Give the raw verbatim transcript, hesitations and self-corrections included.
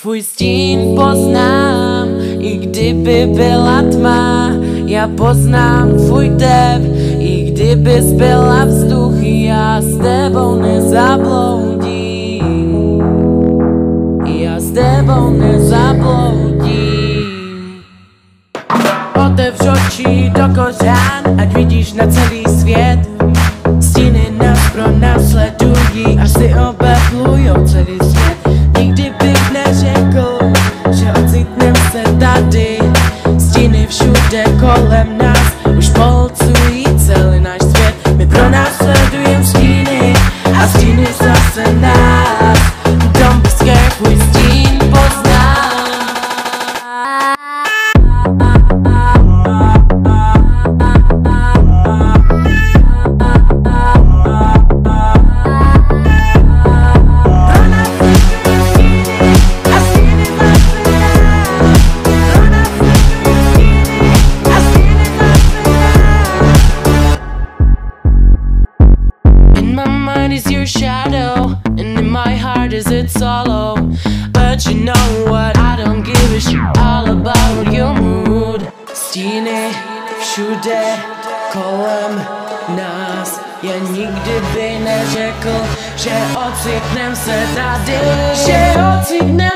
Tvůj stín poznám, i kdyby byla tma. Já poznám tvůj tep, i kdybys byla vzduch. Já s tebou nezabloudím, já s tebou nezabloudím. Otevř oči do kořán, ať vidíš na celý svět. Stíny nás pronásledují, až si obeplujou celý svět. Nikdy bych neřekl, že ocitnem se tady. Stíny všude kolem nás už polcují celý náš svět. My pronásledujem stíny a stíny zase nás. Don't be scared, tvůj stín poznám. Is your shadow, and in my heart is its hollow. But you know what, I don't give a shit all about your mood. Stíny všude kolem nás. Já nikdy by neřekl, že ocitnem se tady, že ocitnem